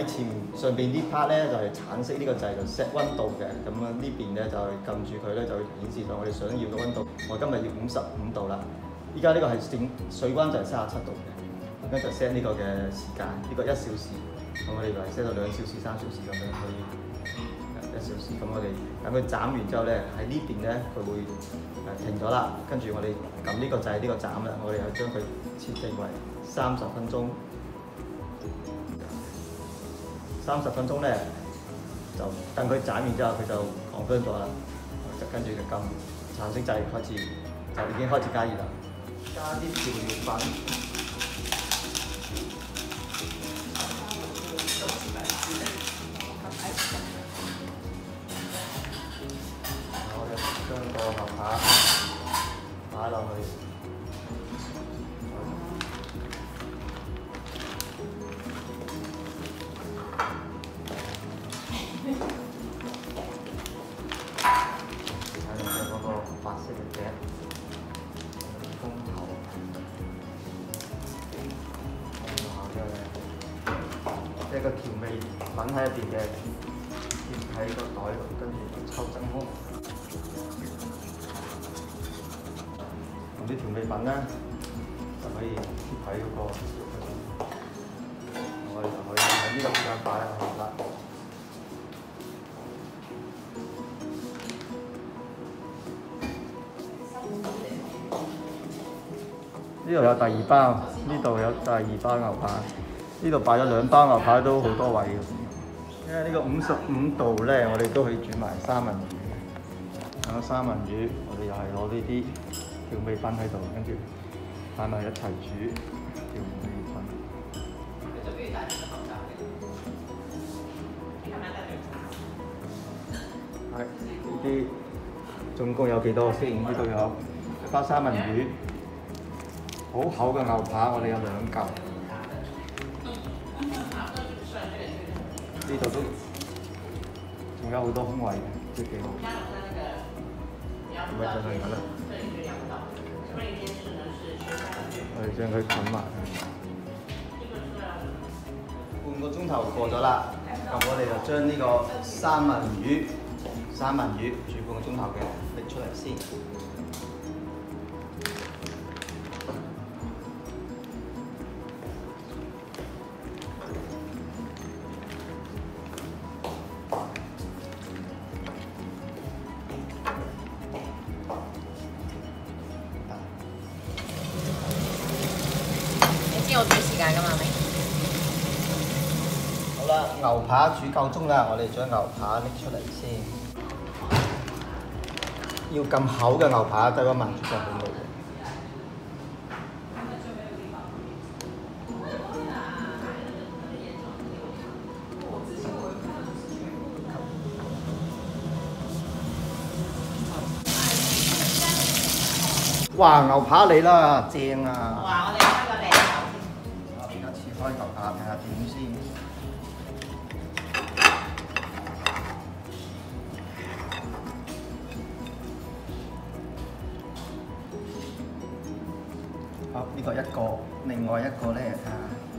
前上邊啲 part 咧就係橙色呢個掣就 set 溫度嘅，咁啊呢邊咧就係撳住佢咧就會顯示到我哋想要嘅溫度。我今日要55度啦，依家呢個係水溫就係37度嘅，咁就 set 呢個嘅時間，呢個1小時，咁我哋就係 set 到2小時、3小時咁樣可以1小時，咁我哋等佢斬完之後咧喺呢邊咧佢會停咗啦，跟住我哋撳呢個掣呢個斬啦，我哋又將佢設定為30分鐘。30分鐘咧，就等佢斬完之後，佢就confirm咗啦。跟住就撳橙色掣開始，就已經開始加熱啦。加啲調料粉，我哋將個牛扒擺落去。白色嘅嘅風頭，即係個調味粉喺入邊嘅，貼喺個袋度，跟住就抽真空。用啲調味粉咧，就可以貼喺嗰個，我哋就可以喺呢個時間擺落去啦。呢度有第2包，呢度有第2包牛扒，呢度擺咗2包牛扒都好多位嘅。因為呢個55度咧，我哋都可以煮埋三文魚。咁三文魚，我哋又係攞呢啲調味粉喺度，跟住擺埋一齊煮調味粉。係呢啲總共有幾多先？呢度有1包三文魚。好厚嘅牛扒，我哋有2嚿。呢度都仲有好多空位嘅，都幾好。咪就係咁啦。我哋將佢冚埋。半個鐘頭過咗啦，咁我哋就將呢個三文魚煮半個鐘頭嘅拎出嚟先。 我煮時間㗎嘛，係咪？ 好啦，牛扒煮夠鐘啦，我哋將牛扒拎出嚟先。要咁厚嘅牛扒，低溫慢煮就好味。哇！牛扒嚟啦，正啊！ 哇！我哋開個靚頭先。 而家切開牛扒，睇下點先。好，呢個一個，另外一個咧睇下。